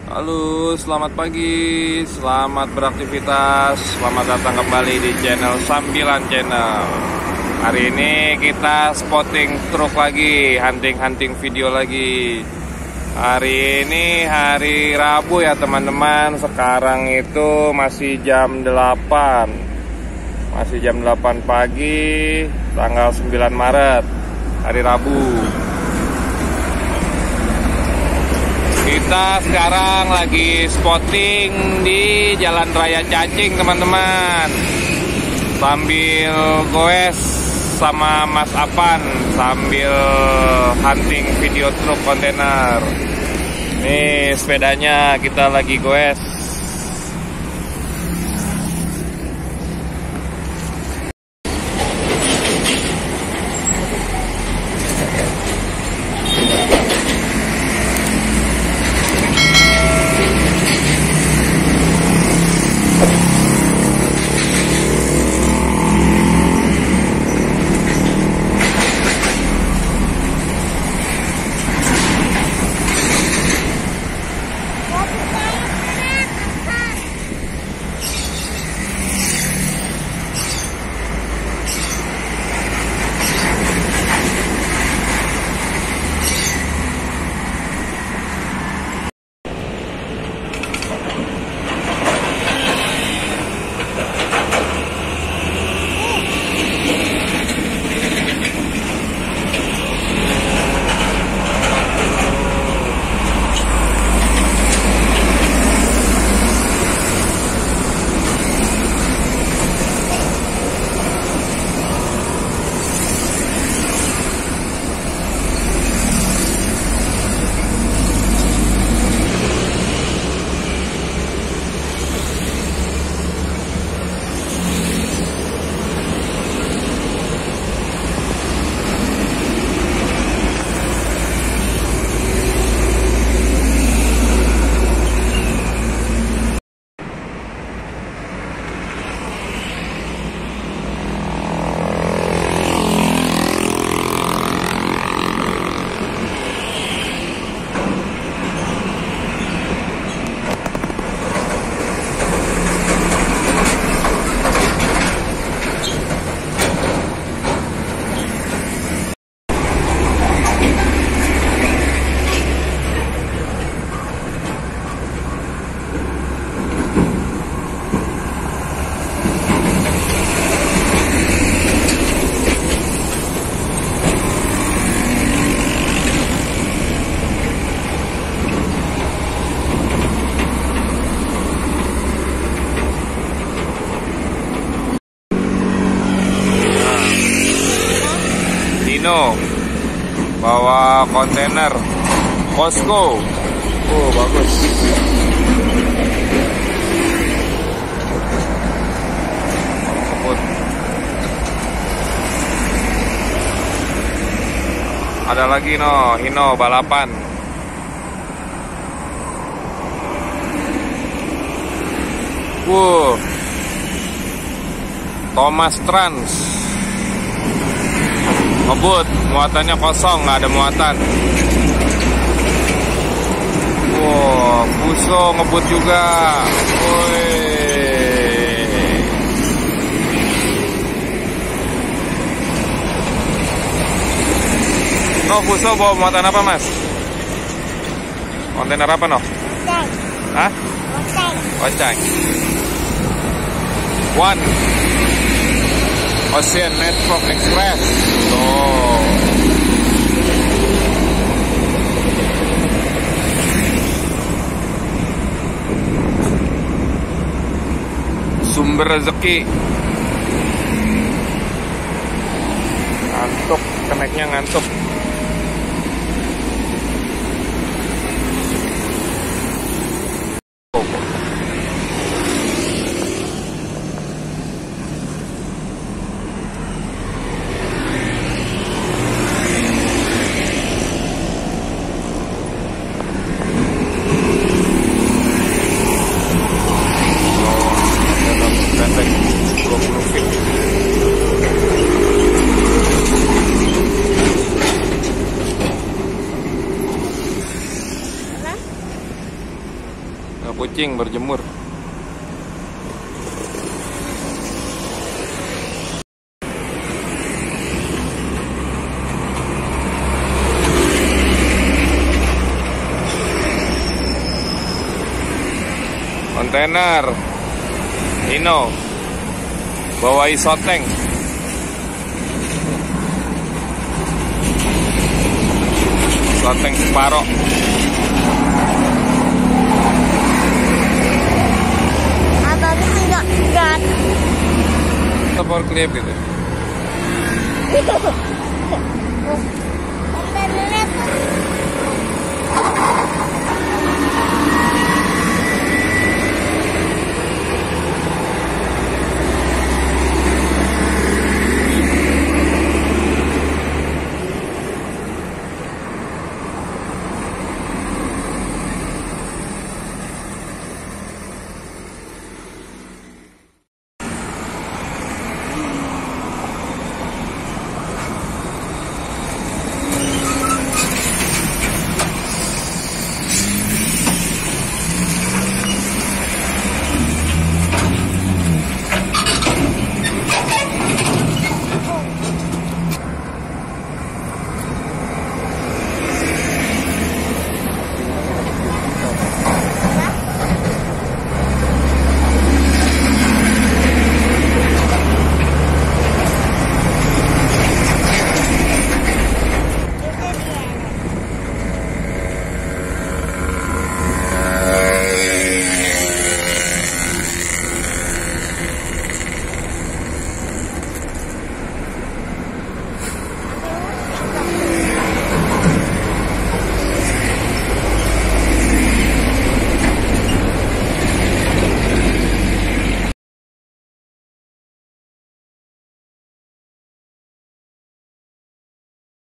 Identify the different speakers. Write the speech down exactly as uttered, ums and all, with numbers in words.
Speaker 1: Halo, selamat pagi, selamat beraktivitas, selamat datang kembali di channel Sambilan Channel. Hari ini kita spotting truk lagi, hunting-hunting video lagi. Hari ini hari Rabu ya teman-teman. Sekarang itu masih jam delapan. Masih jam delapan pagi, tanggal sembilan Maret, hari Rabu. Kita sekarang lagi spotting di Jalan Raya Cacing teman-teman, sambil goes sama Mas Apan, sambil hunting video truk kontainer. Nih sepedanya kita lagi goes. Bawa kontainer Costco. Oh bagus. Ada lagi no Hino balapan. Wow, Thomas Trans ngebut, muatannya kosong, nggak ada muatan. Wow, Fuso ngebut juga. Woi. No, Fuso bawa muatan apa mas? Kontainer apa no? Ocang. Hah? Ocang. Ocang. One. Ocean Network Express. Tuh. Sumber rezeki. Ngantuk, keneknya ngantuk. dua puluh feet. Kucing berjemur. Kontainer Hino bawa isoteng. Isoteng separoh.
Speaker 2: Abang enggak enggak.
Speaker 1: Topor klip gitu.